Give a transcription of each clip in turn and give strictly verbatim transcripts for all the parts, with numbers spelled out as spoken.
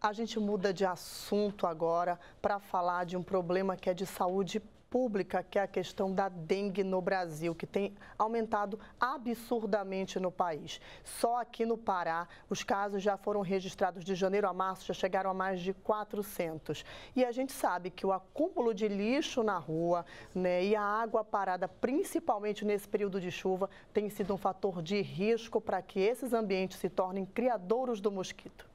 A gente muda de assunto agora para falar de um problema que é de saúde pública, que é a questão da dengue no Brasil, que tem aumentado absurdamente no país. Só aqui no Pará, os casos já foram registrados de janeiro a março, já chegaram a mais de quatrocentos. E a gente sabe que o acúmulo de lixo na rua, né, e a água parada, principalmente nesse período de chuva, tem sido um fator de risco para que esses ambientes se tornem criadouros do mosquito.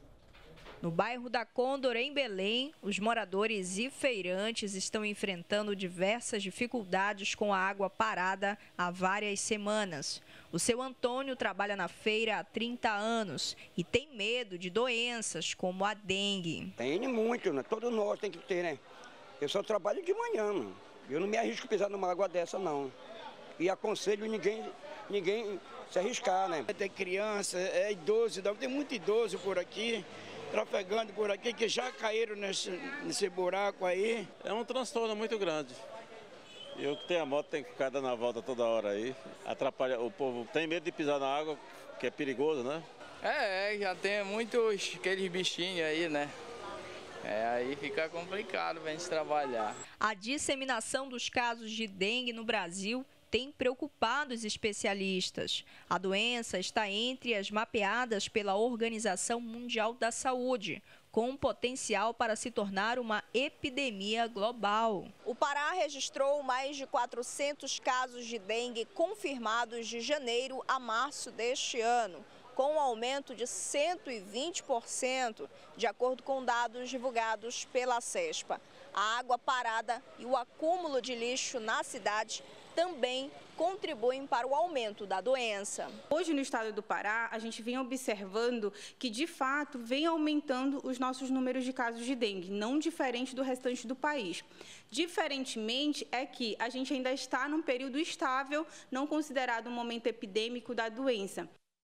No bairro da Condor, em Belém, os moradores e feirantes estão enfrentando diversas dificuldades com a água parada há várias semanas. O seu Antônio trabalha na feira há trinta anos e tem medo de doenças como a dengue. Tem muito, né? Todos nós tem que ter, né? Eu só trabalho de manhã, mano. Eu não me arrisco a pisar numa água dessa, não. E aconselho ninguém, ninguém se arriscar, né? Tem criança, é idoso, tem muito idoso por aqui, trafegando por aqui, que já caíram nesse, nesse buraco aí. É um transtorno muito grande. Eu que tenho a moto tem que ficar dando a volta toda hora aí. Atrapalha, o povo tem medo de pisar na água, que é perigoso, né? É, já tem muitos aqueles bichinhos aí, né? É, aí fica complicado pra gente trabalhar. A disseminação dos casos de dengue no Brasil tem preocupado os especialistas. A doença está entre as mapeadas pela Organização Mundial da Saúde, com potencial para se tornar uma epidemia global. O Pará registrou mais de quatrocentos casos de dengue confirmados de janeiro a março deste ano, com um aumento de cento e vinte por cento, de acordo com dados divulgados pela CESPA. A água parada e o acúmulo de lixo na cidade também contribuem para o aumento da doença. Hoje, no estado do Pará, a gente vem observando que, de fato, vem aumentando os nossos números de casos de dengue, não diferente do restante do país. Diferentemente, é que a gente ainda está num período estável, não considerado um momento epidêmico da doença.